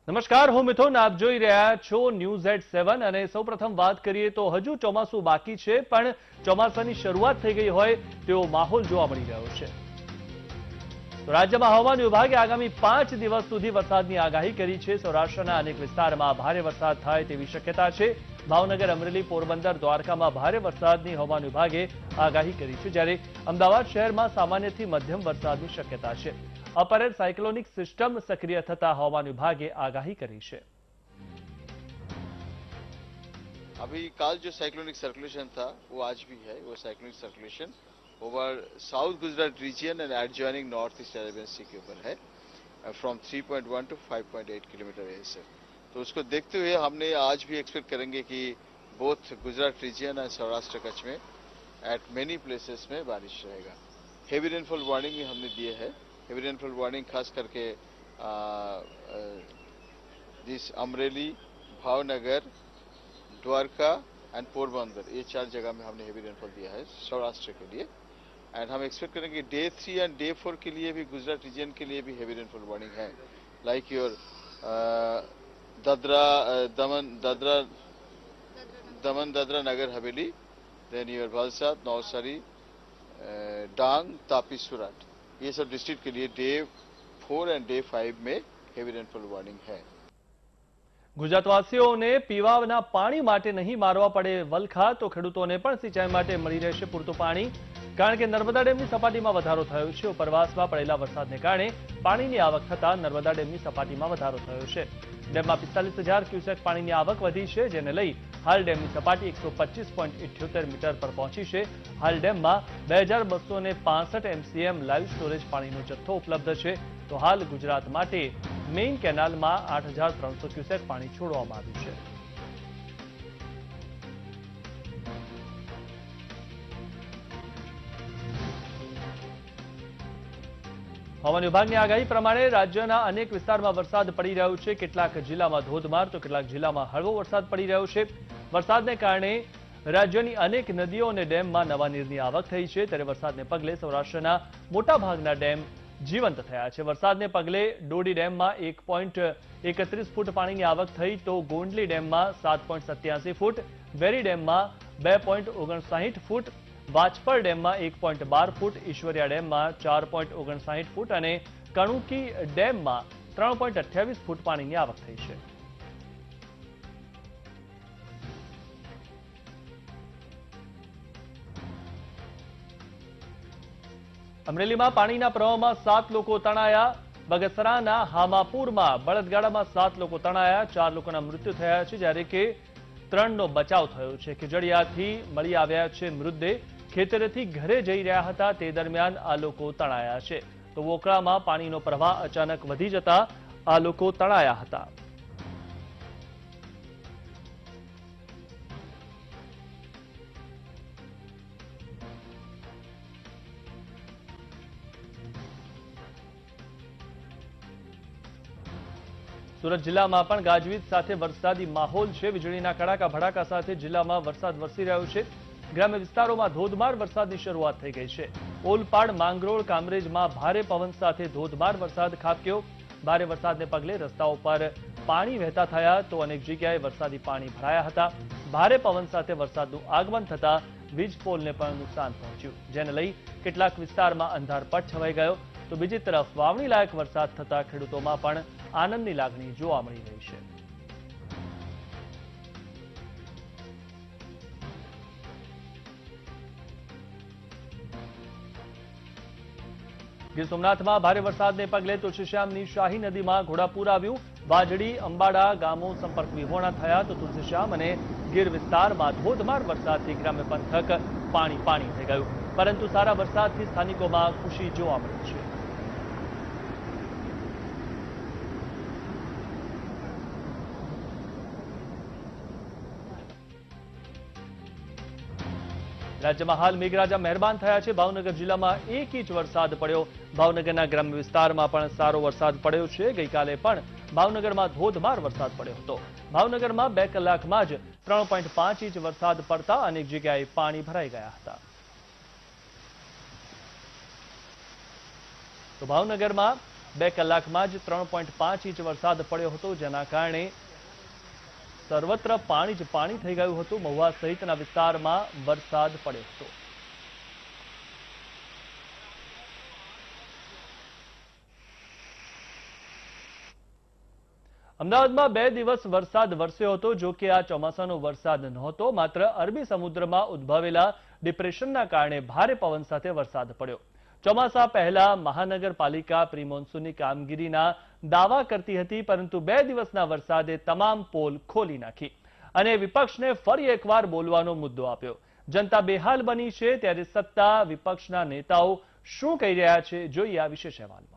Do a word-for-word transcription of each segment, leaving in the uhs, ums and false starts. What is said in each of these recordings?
નમસ્કાર, હું મિથુન. આપ જોઈ રહ્યા છો ન્યૂઝ એટ સેવન અને સૌપ્રથમ વાત કરીએ તો હજુ ચોમાસું બાકી છે, પણ ચોમાસાની શરૂઆત થઈ ગઈ હોય તેવો માહોલ જોવા મળી રહ્યો છે. તો રાજ્યમાં હવામાન વિભાગે આગામી પાંચ દિવસ સુધી વરસાદની આગાહી કરી છે. સૌરાષ્ટ્રના અનેક વિસ્તારમાં ભારે વરસાદ થાય તેવી શક્યતા છે. ભાવનગર, અમરેલી, પોરબંદર, દ્વારકામાં ભારે વરસાદની હવામાન વિભાગે આગાહી કરી છે, જ્યારે અમદાવાદ શહેરમાં સામાન્યથી મધ્યમ વરસાદની શક્યતા છે. અપર એર સાયક્લોનિક સિસ્ટમ સક્રિય થતા હવાमान विभागे आगाही करी है। अभी काल जो साइक्लोनिक सर्कुलेशन था वो आज भी है। वो cyclonic circulation over south Gujarat region and adjoining north east Arabian sea के ऊपर है, from three point one two five point eight kilometre air से। तो उसको देखते हुए हमने आज भी एक्सपेक्ट करेंगे कि both Gujarat region and Saurashtra Kutch में एट मेनी प्लेसेस में बारिश रहेगा। हेवी रेनफॉल वार्निंग भी हमने दिए है। हेवी रेनफॉल वार्निंग खास करके जिस अमरेली, भावनगर, द्वारका एंड पोरबंदर, ये चार जगह में हमने हेवी रेनफॉल दिया है सौराष्ट्र के लिए। एंड हम एक्सपेक्ट करेंगे day three and day four के लिए भी गुजरात रीजन के लिए भी हेवी रेनफॉल वार्निंग है। Like your Dadra Daman Dadra Daman Dadra Nagar Haveli, then your Valsad, Navsari, Dang, Tapi, Surat, ये सब डिस्ट्रिक्ट के लिए day four and day five में हेवी रेनफॉल वार्निंग है। ગુજરાતવાસીઓને પીવાના પાણી માટે નહીં મારવા પડે વલખા, તો ખેડૂતોને પણ સિંચાઈ માટે મળી રહેશે પૂરતું પાણી, કારણ કે નર્મદા ડેમની સપાટીમાં વધારો થયો છે. ઉપરવાસમાં પડેલા વરસાદને કારણે પાણીની આવક થતા નર્મદા ડેમની સપાટીમાં વધારો થયો છે. ડેમમાં પિસ્તાલીસ હજાર ક્યુસેક પાણીની આવક વધી છે, જેને લઈ હાલ ડેમની સપાટી એકસો પચીસ પોઈન્ટ ઇઠ્યોતેર મીટર પર પહોંચી છે. હાલ ડેમમાં બે હજાર બસો ને પાસઠ એમસીએમ લાઈવ સ્ટોરેજ પાણીનો જથ્થો ઉપલબ્ધ છે. તો હાલ ગુજરાત માટે મેઇન કેનાલમાં આઠ હજાર ત્રણસો ક્યુસેક પાણી છોડવામાં આવ્યું છે. હવામાન વિભાગની આગાહી પ્રમાણે રાજ્યના અનેક વિસ્તારમાં વરસાદ પડી રહ્યો છે. કેટલાક જિલ્લામાં ધોધમાર તો કેટલાક જિલ્લામાં હળવો વરસાદ પડી રહ્યો છે. વરસાદને કારણે રાજ્યની અનેક નદીઓ અને ડેમમાં નવા નીરની આવક થઈ છે, ત્યારે વરસાદને પગલે સૌરાષ્ટ્રના મોટાભાગના ડેમ જીવંત થયા છે. વરસાદને પગલે ડોડી ડેમમાં એક પોઈન્ટ એકત્રીસ ફૂટ પાણીની આવક થઈ, તો ગોંડલી ડેમમાં સાત પોઈન્ટ સત્યાસી ફૂટ, વેરી ડેમમાં બે પોઈન્ટ ઓગણસાહીઠ ફૂટ, વાચપર ડેમમાં એક પોઈન્ટ બાર ફૂટ, ઈશ્વરિયા ડેમમાં ચાર પોઈન્ટ ઓગણસાહીઠ ફૂટ અને કણુકી ડેમમાં ત્રણ પોઈન્ટ અઠ્યાવીસ ફૂટ પાણીની આવક થઈ છે. અમરેલીમાં પાણીના પ્રવાહમાં સાત લોકો તણાયા. બગસરાના હામાપુરમાં બળદગાડામાં સાત લોકો તણાયા, ચાર લોકોના મૃત્યુ થયા છે, જ્યારે કે ત્રણનો બચાવ થયો છે. ખીજડીયાથી મળી આવ્યા છે મૃતદેહ. ખેતરેથી ઘરે જઈ રહ્યા હતા તે દરમિયાન આ લોકો તણાયા છે. તો વોકળામાં પાણીનો પ્રવાહ અચાનક વધી જતા આ લોકો તણાયા હતા. સુરત જિલ્લામાં પણ ગાજવીજ સાથે વરસાદી માહોલ છે. વીજળીના કડાકા ભડાકા સાથે જિલ્લામાં વરસાદ વરસી રહ્યો છે. ગ્રામ્ય વિસ્તારોમાં ધોધમાર વરસાદની શરૂઆત થઈ ગઈ છે. ઓલપાડ, માંગરોળ, કામરેજમાં ભારે પવન સાથે ધોધમાર વરસાદ ખાબક્યો. ભારે વરસાદને પગલે રસ્તાઓ પર પાણી વહેતા થયા, તો અનેક જગ્યાએ વરસાદી પાણી ભરાયા હતા. ભારે પવન સાથે વરસાદનું આગમન થતા વીજ પોલને પણ નુકસાન પહોંચ્યું, જેને લઈ કેટલાક વિસ્તારમાં અંધારપટ છવાઈ ગયો. તો બીજી તરફ વાવણી લાયક વરસાદ થતા ખેડૂતોમાં પણ આનંદની લાગણી જોવા મળી રહી છે. ગીર સોમનાથમાં ભારે વરસાદને પગલે તુલસીશ્યામની શાહી નદીમાં ઘોડાપૂર આવ્યું. વાજડી, અંબાડા ગામો સંપર્ક વિહોણા થયા, તો તુલસીશ્યામ અને ગીર વિસ્તારમાં ધોધમાર વરસાદથી ગ્રામ્ય પંથક પાણી પાણી થઈ ગયું. પરંતુ સારા વરસાદથી સ્થાનિકોમાં ખુશી જોવા મળી છે. રાજ્યમાં હાલ મેઘરાજા મહેરબાન થયા છે. ભાવનગર જિલ્લામાં એક ઇંચ વરસાદ પડ્યો. ભાવનગરના ગ્રામ્ય વિસ્તારમાં પણ સારો વરસાદ પડ્યો છે. ગઈકાલે પણ ભાવનગરમાં ધોધમાર વરસાદ પડ્યો હતો. ભાવનગરમાં બે કલાકમાં જ ત્રણ પોઈન્ટ પાંચ ઇંચ વરસાદ પડતા અનેક જગ્યાએ પાણી ભરાઈ ગયા હતા. તો ભાવનગરમાં બે કલાકમાં જ ત્રણ પોઈન્ટ પાંચ ઇંચ વરસાદ પડ્યો હતો, જેના કારણે સર્વત્ર પાણી જ પાણી થઈ ગયું હતું। મહુવા સહિતના વિસ્તારમાં વરસાદ પડ્યો હતો। અમદાવાદમાં બે દિવસ વરસાદ વરસ્યો હતો। જો કે આ ચોમાસાનો વરસાદ નહોતો, માત્ર અરબી સમુદ્રમાં ઉદ્ભવેલા ડિપ્રેશનના કારણે ભારે પવન સાથે વરસાદ પડ્યો। ચોમાસા પહેલા મહાનગરપાલિકા પ્રી મોન્સૂનની કામગીરીના દાવા કરતી હતી, પરંતુ બે દિવસના વરસાદે તમામ પોલ ખોલી નાખી અને વિપક્ષને ફરી એકવાર બોલવાનો મુદ્દો આપ્યો। જનતા બેહાલ બની છે, ત્યારે સત્તા વિપક્ષના નેતાઓ શું કહી રહ્યા છે, જોઈએ આ વિશેષ અહેવાલમાં।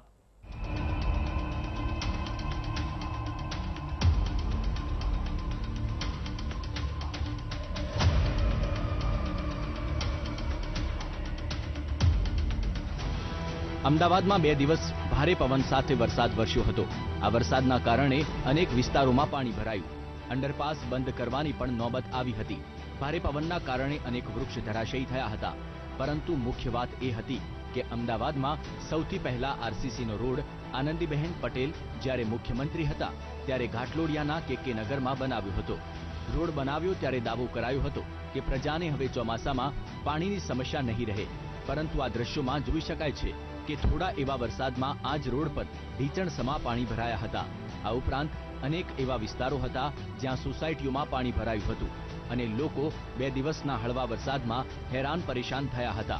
અમદાવાદમાં બે દિવસ ભારે પવન સાથે વરસાદ વરસ્યો હતો। આ વરસાદના કારણે અનેક વિસ્તારોમાં પાણી ભરાયું। અંડરપાસ બંધ કરવાની પણ નોબત આવી હતી। ભારે પવનના કારણે અનેક વૃક્ષ ધરાશયી થયા હતા। પરંતુ મુખ્ય વાત એ હતી કે અમદાવાદમાં સૌથી પહેલા આરસીસીનો રોડ આનંદીબહેન પટેલ જ્યારે મુખ્યમંત્રી હતા ત્યારે ઘાટલોડિયાના કે કે નગરમાં બનાવ્યો હતો। રોડ બનાવ્યો ત્યારે દાવો કરાયો હતો કે પ્રજાને હવે ચોમાસામાં પાણીની સમસ્યા નહીં રહે, પરંતુ આ દ્રશ્યોમાં જોઈ શકાય છે કે થોડા એવા વરસાદમાં આ જ રોડ પર ઢીચણસમા પાણી ભરાયા હતા। આ ઉપરાંત અનેક એવા વિસ્તારો હતા જ્યાં સોસાયટીઓમાં પાણી ભરાયું હતું અને લોકો બે દિવસના હળવા વરસાદમાં હેરાન પરેશાન થયા હતા।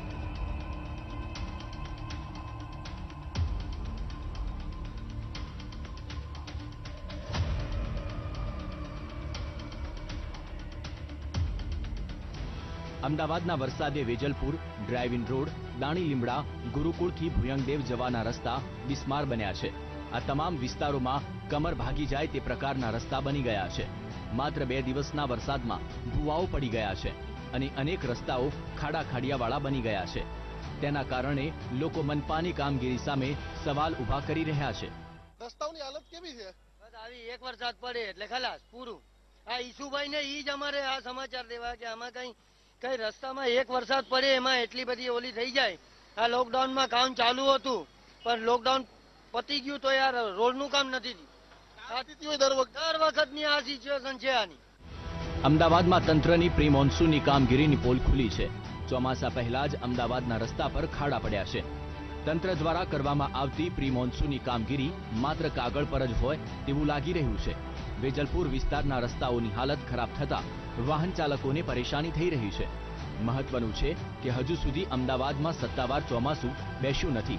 અમદાવાદના વરસાદે Vejalpur, drive in road, Dani Limda, ગુરુકુળથી ભુયંગદેવ જવાના રસ્તા બિસ્માર બન્યા છે। આ તમામ વિસ્તારોમાં કમર ભાગી જાય તે પ્રકારના રસ્તા બની ગયા છે। માત્ર બે દિવસના વરસાદમાં ભૂવાઓ પડી ગયા છે અને અનેક રસ્તાઓ ખાડા ખાડિયાવાળા બની ગયા છે। તેના કારણે લોકો મનપાની કામગીરી સામે સવાલ ઉભા કરી રહ્યા છે। રસ્તાઓની હાલત કેવી છે? બસ આવી એક વરસાદ પડે એટલે ખલાસ પૂરું। આ ઈસુભાઈને ઈ જ અમારે આ સમાચાર દેવા કે આમાં કઈ કઈ રસ્તામાં એક વરસાદ પડે એમાં એટલી બધી ઓલી થઈ જાય। આ લોકડાઉનમાં કામ ચાલુ હતું પણ લોકડાઉન પતી ગયું તો યાર રોડનું કામ નથી થયું। દર વખતની આ સિચ્યુએશન છે આની। અમદાવાદમાં તંત્રની પ્રી મોન્સૂનની કામગીરીની પોલ ખુલી છે। ચોમાસા પહેલા જ અમદાવાદના રસ્તા પર ખાડા પડ્યા છે। તંત્ર દ્વારા કરવામાં આવતી પ્રી મોન્સૂનની કામગીરી માત્ર કાગળ પર જ હોય તેવું લાગી રહ્યું છે। વેજલપુર વિસ્તારના રસ્તાઓની હાલત ખરાબ થતા વાહન ચાલકોને પરેશાની થઈ રહી છે। મહત્વનું છે કે હજુ સુધી અમદાવાદમાં સત્તાવાર ચોમાસું બેસ્યું નથી।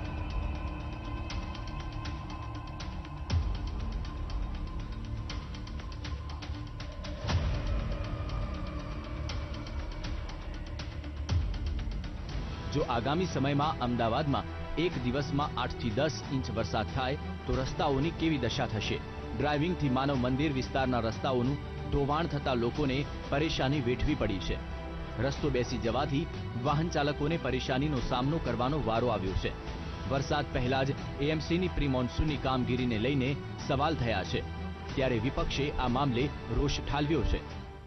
જો આગામી સમયમાં અમદાવાદમાં એક દિવસમાં આઠ થી દસ ઇંચ વરસાદ થાય તો રસ્તાઓની કેવી દશા થશે? ડ્રાઇવિંગથી માનવ મંદિર વિસ્તારના રસ્તાઓનું ધોવાણ થતા લોકોને પરેશાની વેઠવી પડી છે। રસ્તો બેસી જવાથી વાહન ચાલકોને પરેશાનીનો સામનો કરવાનો વારો આવ્યો છે। વરસાદ પહેલા જ એએમસીની પ્રી મોન્સૂનની કામગીરીને લઈને સવાલ થયા છે, ત્યારે વિપક્ષે આ મામલે રોષ ઠાલવ્યો છે।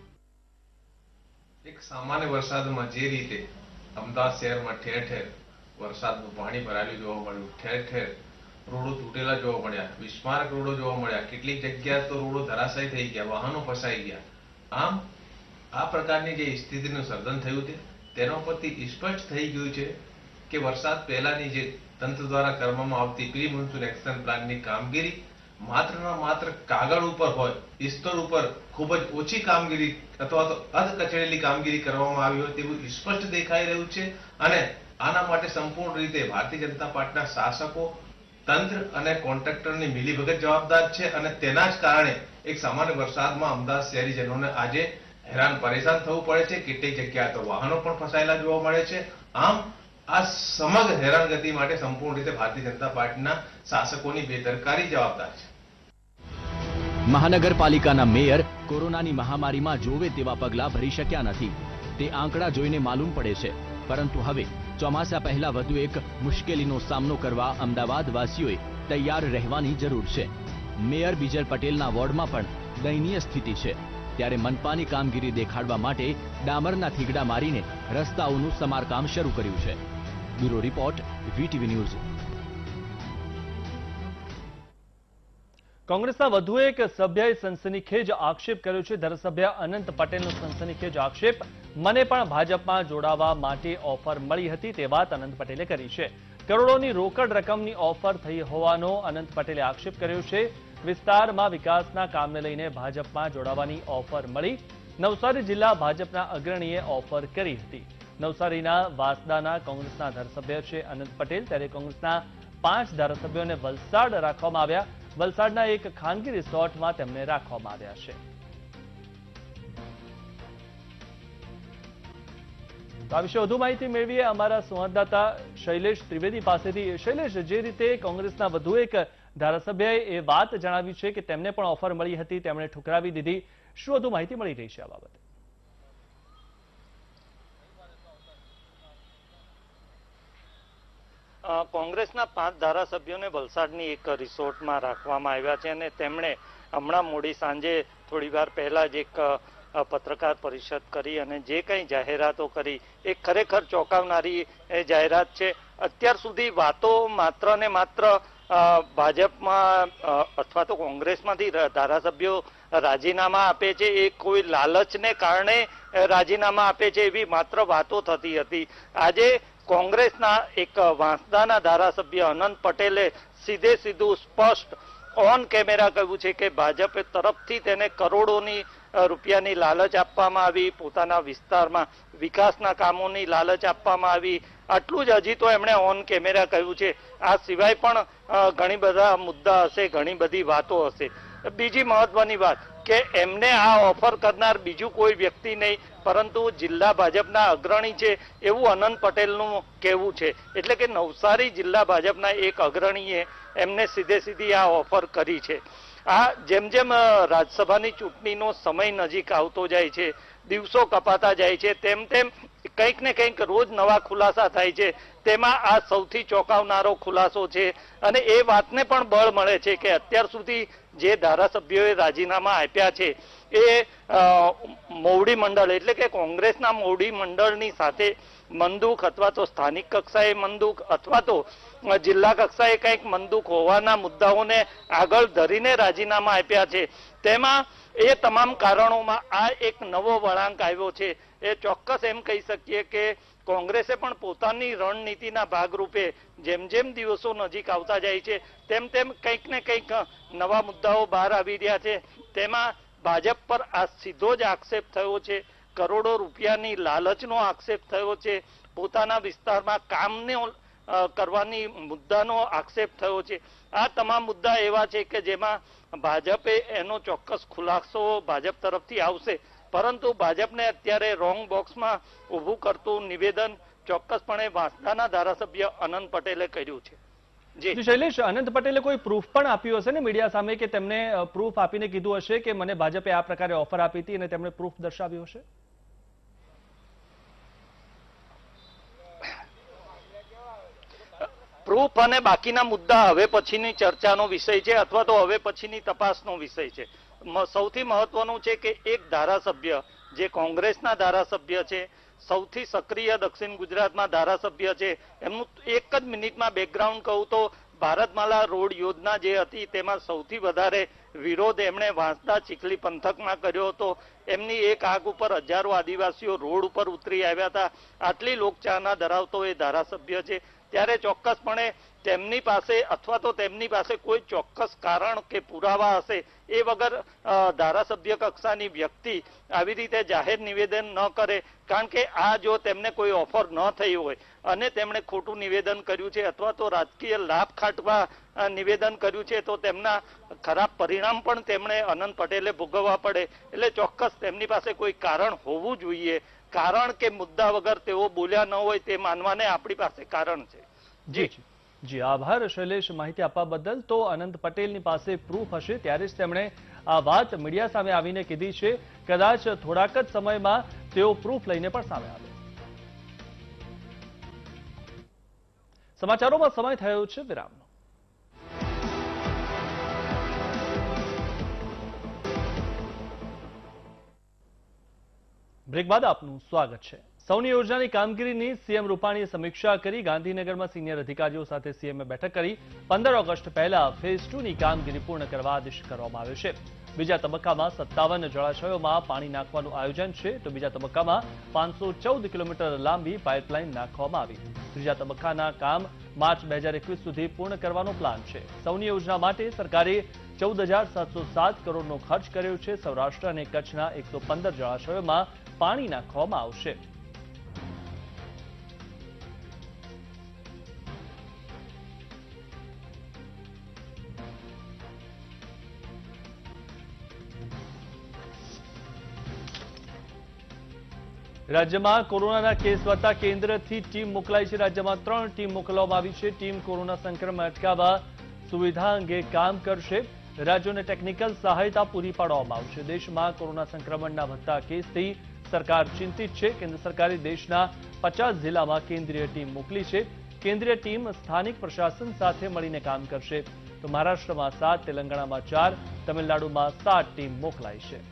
એક સામાન્ય વરસાદમાં જે રીતે અમદાવાદ શહેરમાં ઠેર ઠેર વરસાદનું પાણી ભરાયેલું જોવા મળ્યું, ઠેર ઠેર રોડો તૂટેલા જોવા મળ્યા, બિસ્મારક રોડો જોવા મળ્યા, કેટલીક જગ્યાએ તો રોડો ધરાશાયી થઈ ગયા, વાહનો ફસાઈ ગયા। આમ આ પ્રકારની જે સ્થિતિનું સર્જન થયું છે તેના પરથી સ્પષ્ટ થઈ ગયું છે કે વરસાદ પહેલાની જે તંત્ર દ્વારા કરવામાં આવતી પ્રી મોન્સૂન એક્શન પ્લાનની કામગીરી માત્ર ને માત્ર કાગળ ઉપર હોય, સ્તર ઉપર ખૂબ જ ઓછી કામગીરી અથવા તો અધ કચડેલી કામગીરી કરવામાં આવી હોય તેવું સ્પષ્ટ દેખાઈ રહ્યું છે। અને આના માટે સંપૂર્ણ રીતે ભારતીય જનતા પાર્ટીના શાસકો, તંત્ર અને કોન્ટ્રાક્ટરની મિલીભગત જવાબદાર છે અને તેના જ કારણે એક સામાન્ય વરસાદમાં અમદાવાદ શહેરીજનોને આજે હેરાન પરેશાન થવું પડે છે। કેટલીક જગ્યાએ તો વાહનો પણ ફસાયેલા જોવા મળે છે। આમ આ સમગ્ર હેરાનગતિ માટે સંપૂર્ણ રીતે ભારતીય જનતા પાર્ટીના શાસકોની બેદરકારી જવાબદાર છે। મહાનગરપાલિકાના મેયર કોરોનાની મહામારીમાં જોવે તેવા પગલાં ભરી શક્યા નથી, તે આંકડા જોઈને માલુમ પડે છે। પરંતુ હવે ચોમાસા પહેલા વધુ એક મુશ્કેલીનો સામનો કરવા અમદાવાદવાસીઓએ તૈયાર રહેવાની જરૂર છે। મેયર બીજલ પટેલના વોર્ડમાં પણ દયનીય સ્થિતિ છે, ત્યારે મનપાની કામગીરી દેખાડવા માટે ડામરના થીગડા મારીને રસ્તાઓનું સમારકામ શરૂ કર્યું છે। Bureau report, VTV news. કોંગ્રેસના વધુ એક સભ્યએ સનસનીખેજ આક્ષેપ કર્યો છે. ધારાસભ્ય અનંત પટેલનો સનસનીખેજ આક્ષેપ, મને પણ ભાજપમાં જોડાવા માટે ઓફર મળી હતી તે વાત અનંત પટેલે કરી છે. કરોડોની રોકડ રકમની ઓફર થઈ હોવાનો અનંત પટેલે આક્ષેપ કર્યો છે. વિસ્તારમાં વિકાસના કામને લઈને ભાજપમાં જોડાવાની ઓફર મળી. નવસારી જિલ્લા ભાજપના અગ્રણીએ ઓફર કરી હતી. નવસારીના વાસદાના કોંગ્રેસના ધારાસભ્ય છે અનંત પટેલ, ત્યારે કોંગ્રેસના પાંચ ધારાસભ્યોને વલસાડ રાખવામાં આવ્યા. વલસાડના એક ખાનગી રિસોર્ટમાં તેમને રાખવામાં આવ્યા છે. તો આ વિશે વધુ માહિતી મેળવીએ અમારા સંવાદદાતા શૈલેષ ત્રિવેદી પાસેથી. શૈલેષ, જે રીતે કોંગ્રેસના વધુ એક ધારાસભ્યએ એ વાત જણાવી છે કે તેમને પણ ઓફર મળી હતી, તેમણે ઠુકરાવી દીધી, શું વધુ માહિતી મળી રહી છે આ બાબતે? કોંગ્રેસના પાંચ ધારાસભ્યોને વલસાડની એક રિસોર્ટમાં રાખવામાં આવ્યા છે અને તેમણે હમણાં મોડી સાંજે થોડી વાર પહેલા જ એક પત્રકાર પરિષદ કરી અને જે કંઈ જાહેરાતો કરી એ ખરેખર ચોંકાવનારી જાહેરાત છે. અત્યાર સુધી વાતો માત્ર ને માત્ર ભાજપમાં અથવા તો કોંગ્રેસમાંથી ધારાસભ્યો રાજીનામા આપે છે, એ કોઈ લાલચને કારણે રાજીનામા આપે છે એવી માત્ર વાતો થતી હતી. આજે કોંગ્રેસના એક વાંસદાના ધારાસભ્ય અનંત પટેલે સીધે સીધું સ્પષ્ટ ઓન કેમેરા કહ્યું છે કે ભાજપ તરફથી તેને કરોડોની રૂપિયાની લાલચ આપવામાં આવી, પોતાના વિસ્તારમાં વિકાસના કામોની લાલચ આપવામાં આવી. આટલું જ હજી તો એમણે ઓન કેમેરા કહ્યું છે. આ સિવાય પણ ઘણી બધા મુદ્દા હશે, ઘણી બધી વાતો હશે. બીજી મહત્વની વાત કે એમને આ ઓફર કરનાર બીજું કોઈ વ્યક્તિ નહીં પરંતુ જિલ્લા ભાજપના અગ્રણી છે એવું અનંત પટેલનું કહેવું છે. એટલે કે નવસારી જિલ્લા ભાજપના એક અગ્રણીએ એમને સીધે સીધી આ ઓફર કરી છે. આ જેમ જેમ રાજ્યસભાની ચૂંટણીનો સમય નજીક આવતો જાય છે, દિવસો કપાતા જાય છે, તેમ તેમ કંઈક ને કંઈક રોજ નવા ખુલાસા થાય છે. તેમાં આ સૌથી ચોંકાવનારો ખુલાસો છે અને એ વાતને પણ બળ મળે છે કે અત્યાર સુધી જે ધારાસભ્યોએ રાજીનામા આપ્યા છે એ મોવડી મંડળ એટલે કે કોંગ્રેસના મોવડી મંડળની સાથે મંદુક અથવા તો સ્થાનિક કક્ષાએ મંદુક અથવા તો જિલ્લા કક્ષાએ કંઈક મંદુક હોવાના મુદ્દાઓને આગળ ધરીને રાજીનામા આપ્યા છે. તેમાં એ તમામ કારણોમાં આ એક નવો વળાંક આવ્યો છે. એ ચોક્કસ એમ કહી શકીએ કે કોંગ્રેસે પણ પોતાની રણનીતિના ભાગરૂપે જેમ જેમ દિવસો નજીક આવતા જાય છે તેમ તેમ કંઈક ને કંઈક નવા મુદ્દાઓ બહાર આવી રહ્યા છે. તેમાં ભાજપ પર આ સીધો જ આક્ષેપ થયો છે, કરોડો રૂપિયાની લાલચનો આક્ષેપ થયો છે, પોતાના વિસ્તારમાં કામને કરવાની મુદ્દાનો આક્ષેપ થયો છે. આ તમામ મુદ્દા એવા છે કે જેમાં ભાજપે એનો ચોક્કસ ખુલાસો ભાજપ તરફથી આવશે, પરંતુ ભાજપને અત્યારે રોંગ બોક્સમાં ઊભું કરતું નિવેદન ચોક્કસપણે વાંસદાના ધારાસભ્ય અનંત પટેલે કર્યું છે. જી શૈલેષ, અનંત પટેલે કોઈ પ્રૂફ પણ આપ્યું હશે ને મીડિયા સામે કે તેમને પ્રૂફ આપીને કીધું હશે કે મને ભાજપે આ પ્રકારે ઓફર આપી હતી અને તેમણે પ્રૂફ દર્શાવ્યું હશે? પ્રૂફ અને બાકીના મુદ્દા હવે પછીની ચર્ચાનો વિષય છે અથવા તો હવે પછીની તપાસનો વિષય છે. સૌથી મહત્વનું છે કે એક ધારાસભ્ય જે કોંગ્રેસના ધારાસભ્ય છે, સૌથી સક્રિય દક્ષિણ ગુજરાતમાં ધારાસભ્ય છે, એમનું એક જ મિનિટમાં બેકગ્રાઉન્ડ કહું તો ભારતમાલા રોડ યોજના જે હતી તેમાં સૌથી વધારે વિરોધ એમણે વાંસદા ચીખલી પંથકમાં કર્યો હતો. એમની એક આગ ઉપર હજારો આદિવાસીઓ રોડ ઉપર ઉતરી આવ્યા હતા. આટલી લોકચાહના ધરાવતો એ ધારાસભ્ય છે. ત્યારે ચોક્કસપણે તેમની પાસે અથવા તો તેમની પાસે કોઈ ચોક્કસ કારણ કે પુરાવા હશે એ વગર ધારાસભ્ય કક્ષાની વ્યક્તિ આવી રીતે જાહેર નિવેદન ન કરે. કારણ કે આ જો તેમને કોઈ ઓફર ન થઈ હોય અને તેમણે ખોટું નિવેદન કર્યું છે અથવા તો રાજકીય લાભ ખાટવા નિવેદન કર્યું છે તો તેમના ખરાબ પરિણામ પણ તેમણે અનંત પટેલે ભોગવવા પડે. એટલે ચોક્કસ તેમની પાસે કોઈ કારણ હોવું જોઈએ. કારણ કે મુદ્દા વગર તેઓ બોલ્યા ન હોય તે માનવાને આપણી પાસે કારણ છે. જી જી આભાર શૈલેષ માહિતી આપવા બદલ. તો અનંત પટેલની પાસે પ્રૂફ હશે ત્યારે જ તેમણે આ વાત મીડિયા સામે આવીને કીધી છે. કદાચ થોડાક જ સમયમાં તેઓ પ્રૂફ લઈને પણ સામે આવે. સમાચારોમાં સમય થયો છે વિરામનો. બ્રેક બાદ આપનું સ્વાગત છે. સૌની યોજનાની કામગીરીની સીએમ રૂપાણીએ સમીક્ષા કરી. ગાંધીનગરમાં સિનિયર અધિકારીઓ સાથે સીએમએ બેઠક કરી. પંદર ઓગસ્ટ પહેલા ફેઝ ટુ ની કામગીરી પૂર્ણ કરવા આદેશ કરવામાં આવ્યો છે. બીજા તબક્કામાં સત્તાવન જળાશયોમાં પાણી નાખવાનું આયોજન છે, તો બીજા તબક્કામાં પાંચસો ચૌદ કિલોમીટર લાંબી પાઇપલાઇન નાખવામાં આવી. ત્રીજા તબક્કાના કામ માર્ચ બે હજાર એકવીસ સુધી પૂર્ણ કરવાનો પ્લાન છે. સૌની યોજના માટે સરકારે ચૌદ હજાર સાતસો સાત કરોડનો ખર્ચ કર્યો છે. સૌરાષ્ટ્ર અને કચ્છના એકસો પંદર જળાશયોમાં પાણી નાખવામાં આવશે. રાજ્યમાં કોરોનાના કેસ વધતા કેન્દ્રથી ટીમ મોકલાઈ છે. રાજ્યમાં ત્રણ ટીમ મોકલવામાં આવી છે. ટીમ કોરોના સંક્રમણ અટકાવવા સુવિધા અંગે કામ કરશે. રાજ્યોને ટેકનિકલ સહાયતા પૂરી પાડવામાં આવશે. દેશમાં કોરોના સંક્રમણના વધતા કેસથી સરકાર ચિંતિત છે. કેન્દ્ર સરકારે દેશના પચાસ જિલ્લામાં કેન્દ્રીય ટીમ મોકલી છે. કેન્દ્રીય ટીમ સ્થાનિક પ્રશાસન સાથે મળીને કામ કરશે. તો મહારાષ્ટ્રમાં સાત, તેલંગાણામાં ચાર, તમિલનાડુમાં સાત ટીમ મોકલાઈ છે.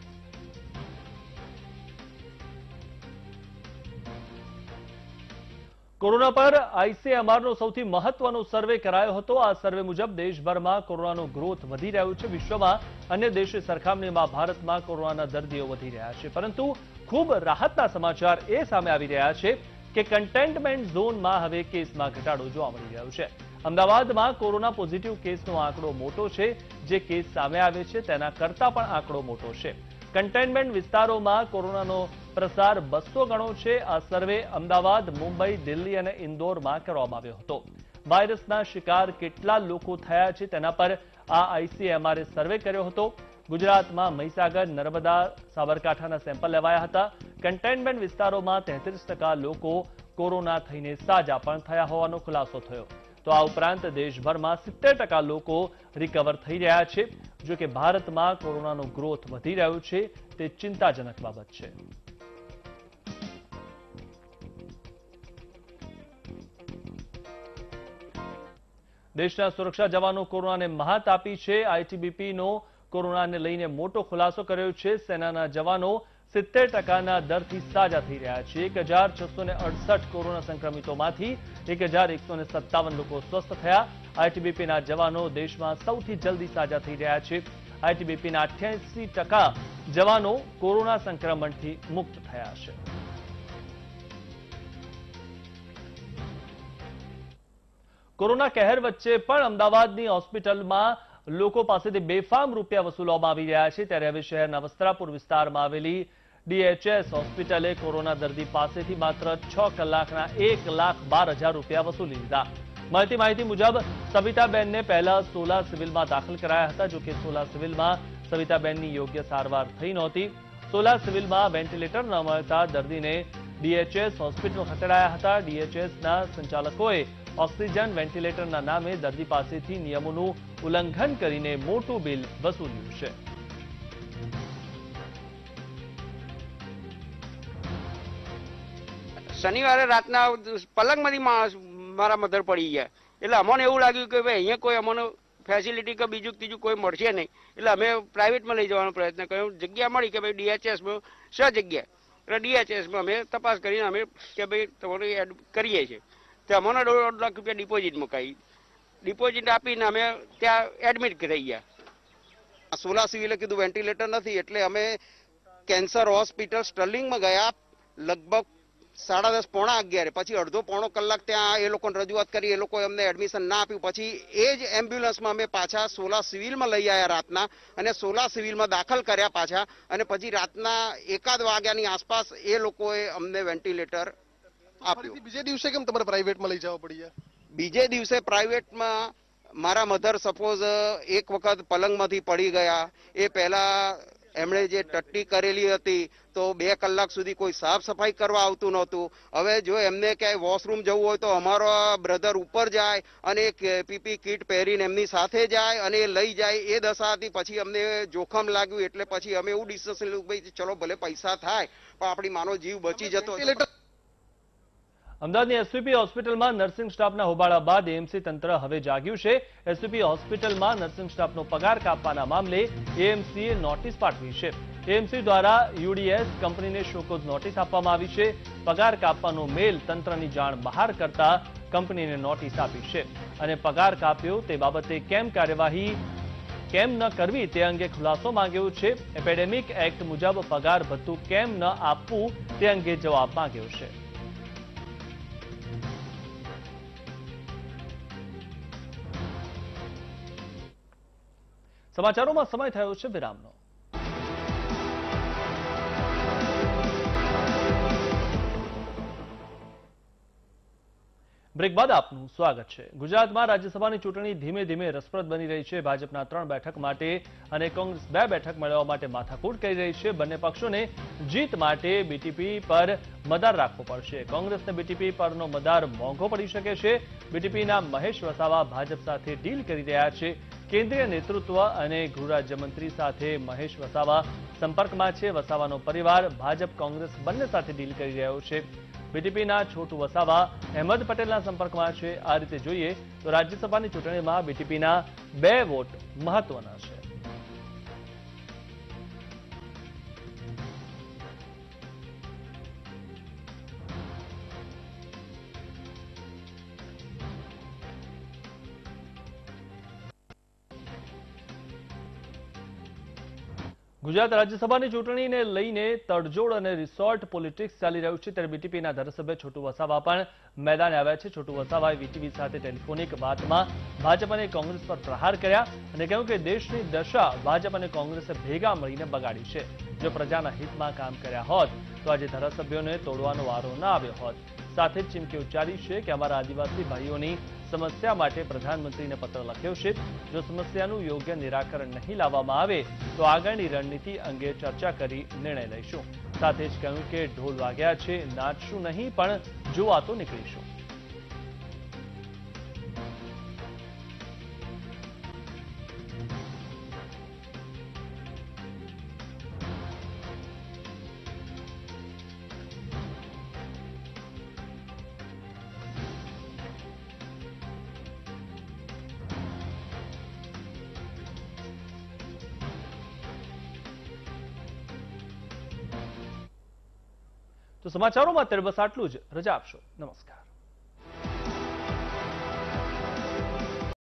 કોરોના પર આઈસીએમઆરનો સૌથી મહત્વનો સર્વે કરાયો હતો. આ સર્વે મુજબ દેશભરમાં કોરોનાનો ગ્રોથ વધી રહ્યો છે. વિશ્વમાં અન્ય દેશની સરખામણીમાં ભારતમાં કોરોનાના દર્દીઓ વધી રહ્યા છે. પરંતુ ખૂબ રાહતના સમાચાર એ સામે આવી રહ્યા છે કે કન્ટેનમેન્ટ ઝોનમાં હવે કેસમાં ઘટાડો જોવા મળી રહ્યો છે. અમદાવાદમાં કોરોના પોઝિટિવ કેસનો આંકડો મોટો છે. જે કેસ સામે આવે છે તેના કરતાં પણ આંકડો મોટો છે. કન્ટેનમેન્ટ વિસ્તારોમાં કોરોનાનો પ્રસાર બસો ગણો છે. આ સર્વે અમદાવાદ, મુંબઈ, દિલ્હી અને ઇન્દોરમાં કરવામાં આવ્યો હતો. વાયરસના શિકાર કેટલા લોકો થયા છે તેના પર આ આઈસીએમઆરે સર્વે કર્યો હતો. ગુજરાતમાં મહીસાગર, નર્મદા, સાબરકાંઠાના સેમ્પલ લેવાયા હતા. કન્ટેનમેન્ટ વિસ્તારોમાં તેત્રીસ ટકા લોકો કોરોના થઈને સાજા પણ થયા હોવાનો ખુલાસો થયો. તો આ ઉપરાંત દેશભરમાં સિત્તેર ટકા લોકો રિકવર થઈ રહ્યા છે. જો કે ભારતમાં કોરોનાનો ગ્રોથ વધી રહ્યો છે તે ચિંતાજનક બાબત છે. દેશના સુરક્ષા જવાનો કોરોનાને મહાત આપી છે. આઈટીબીપીનો કોરોનાને લઈને મોટો ખુલાસો કર્યો છે. સેનાના જવાનો સિત્તેર ટકાના દરથી સાજા થઈ રહ્યા છે. એક હજાર છસો ને અડસઠ કોરોના સંક્રમિતોમાંથી એક હજાર એકસો ને સત્તાવન લોકો સ્વસ્થ થયા. આઈટીબીપીના જવાનો દેશમાં સૌથી જલ્દી સાજા થઈ રહ્યા છે. આઈટીબીપીના અઠ્યાસી ટકા જવાનો કોરોના સંક્રમણથી મુક્ત થયા છે. કોરોના કહેર વચ્ચે પણ અમદાવાદની હોસ્પિટલમાં લોકો પાસેથી બેફામ રૂપિયા વસૂલવામાં આવી રહ્યા છે. ત્યારે હવે શહેરના વસ્ત્રાપુર વિસ્તારમાં આવેલી ડીએચએસ હોસ્પિટલે કોરોના દર્દી પાસેથી માત્ર છ કલાકના એક લાખ બાર હજાર રૂપિયા વસૂલી લીધા. મળતી માહિતી મુજબ સવિતાબેનને પહેલા સોલા સિવિલમાં દાખલ કરાયા હતા. જોકે સોલા સિવિલમાં સવિતાબેનની યોગ્ય સારવાર થઈ નહોતી. સોલા સિવિલમાં વેન્ટિલેટર ન મળતા દર્દીને ડીએચએસ હોસ્પિટલ ખસેડાયા હતા. ડીએચએસના સંચાલકોએ ઓક્સિજન વેન્ટિલેટરના નામે દર્દી પાસેથી નિયમોનું ઉલ્લંઘન કરીને મોટું બિલ વસૂલ્યું છે. શનિવારે રાતના પલંગમાંથી માણસ મારા મધર પડી ગયા. એટલે અમને એવું લાગ્યું કે ભાઈ અહીંયા કોઈ અમને ફેસિલિટી કે બીજું ત્રીજું કોઈ મળશે નહીં. એટલે અમે પ્રાઇવેટમાં લઈ જવાનો પ્રયત્ન કર્યો. જગ્યા મળી કે ભાઈ ડીએચએસમાં છ જગ્યા. એટલે ડીએચએસમાં અમે તપાસ કરીને અમે કે ભાઈ તમારે એડ કરીએ છીએ. તો અમને દોઢ લાખ રૂપિયા ડિપોઝિટ મુકાઈ. ડિપોઝિટ આપીને અમે ત્યાં એડમિટ થઈ ગયા. સોલા સિવિલે કીધું વેન્ટિલેટર નથી, એટલે અમે કેન્સર હોસ્પિટલ સ્ટર્લિંગમાં ગયા. લગભગ સાડા દસ પોણા અગિયારે પછી અડધો પોણો કલાક ત્યાં એ લોકોને રજૂઆત કરી. એ લોકોએ અમને એડમિશન ના આપ્યું. પછી એ જ એમ્બ્યુલન્સમાં અમે પાછા સોલા સિવિલમાં લઈ આવ્યા રાતના, અને સોલા સિવિલમાં દાખલ કર્યા પાછા. અને પછી રાતના એકાદ વાગ્યાની આસપાસ એ લોકોએ અમને વેન્ટિલેટર આપ્યું. બીજે દિવસે કેમ તમારે પ્રાઇવેટમાં લઈ જવા પડી? બીજે દિવસે પ્રાઇવેટમાં મારા મધર સપોઝ એક વખત પલંગમાંથી પડી ગયા. એ પહેલા એમણે જે ટટ્ટી કરેલી હતી તો બે કલાક સુધી કોઈ સાફ સફાઈ કરવા આવતું નહોતું. હવે જો એમને ક્યાંય વોશરૂમ જવું હોય તો અમારો બ્રધર ઉપર જાય અને પીપી કીટ પહેરીને એમની સાથે જાય અને લઈ જાય. એ દશા હતી. પછી અમને જોખમ લાગ્યું એટલે પછી અમે એવું ડિસિઝન લીધું ભાઈ ચલો ભલે પૈસા થાય પણ આપણી માનો જીવ બચી જતો. અમદાવાદની એસવીપી હોસ્પિટલમાં નર્સિંગ સ્ટાફના હોબાળા બાદ એએમસી તંત્ર હવે જાગ્યું છે. એસવીપી હોસ્પિટલમાં નર્સિંગ સ્ટાફનો પગાર કાપવાના મામલે એએમસીએ નોટિસ પાઠવી છે. એએમસી દ્વારા યુડીએસ કંપનીને શોકોઝ નોટિસ આપવામાં આવી છે. પગાર કાપવાનો મેલ તંત્રની જાણ બહાર કરતા કંપનીને નોટિસ આપી છે અને પગાર કાપ્યો તે બાબતે કેમ કાર્યવાહી કેમ ન કરવી તે અંગે ખુલાસો માંગ્યો છે. એપેડેમિક એક્ટ મુજબ પગાર ભથ્થું કેમ ન આપવું તે અંગે જવાબ માંગ્યો છે. સમાચારોમાં સમય થયો છે વિરામનો. બ્રેક બાદ આપનું સ્વાગત છે. ગુજરાતમાં રાજ્યસભાની ચૂંટણી ધીમે ધીમે રસપ્રદ બની રહી છે. ભાજપના ત્રણ બેઠક માટે અને કોંગ્રેસ બે બેઠક મેળવવા માટે માથાકૂટ કરી રહી છે. બંને પક્ષોને જીત માટે બીટીપી પર મદાર રાખવો પડશે. કોંગ્રેસને બીટીપી પરનો મદાર મોંઘો પડી શકે છે. બીટીપીના મહેશ વસાવા ભાજપ સાથે ડીલ કરી રહ્યા છે. કેન્દ્રીય નેતૃત્વ અને ગૃહ રાજ્યમંત્રી સાથે મહેશ વસાવા સંપર્કમાં છે. વસાવાનો પરિવાર ભાજપ કોંગ્રેસ બંને સાથે ડીલ કરી રહ્યો છે. બીટીપીના છોટુ વસાવા અહેમદ પટેલના સંપર્કમાં છે. આ રીતે જોઈએ તો રાજ્યસભાની ચૂંટણીમાં બીટીપીના બે વોટ મહત્વના છે. ગુજરાત રાજ્યસભાની ચૂંટણીને લઈને તડજોડ અને રિસોર્ટ પોલિટિક્સ ચાલી રહ્યું છે. ત્યારે બીટીપીના ધારાસભ્ય છોટુ વસાવા પણ મેદાને આવ્યા છે. છોટુ વસાવાએ વીટીવી સાથે ટેલિફોનિક વાતમાં ભાજપ અને કોંગ્રેસ પર પ્રહાર કર્યા અને કહ્યું કે દેશની દશા ભાજપ અને કોંગ્રેસે ભેગા મળીને બગાડી છે. જો પ્રજાના હિતમાં કામ કર્યા હોત તો આજે ધારાસભ્યોને તોડવાનો વારો ન આવ્યો હોત. સાથે જ ચીમકી ઉચ્ચારી છે કે અમારા આદિવાસી ભાઈઓની સમસ્યા માટે પ્રધાનમંત્રીને પત્ર લખ્યો છે. જો સમસ્યાનું યોગ્ય નિરાકરણ નહીં લાવવામાં આવે તો આગળની રણનીતિ અંગે ચર્ચા કરી નિર્ણય લઈશું. સાથે જ કહ્યું કે ઢોલ વાગ્યા છે, નાચશું નહીં પણ જોવા તો નીકળીશું. તો સમાચારોમાં અત્યારે બસ આટલું જ. રજા આપશો. નમસ્કાર.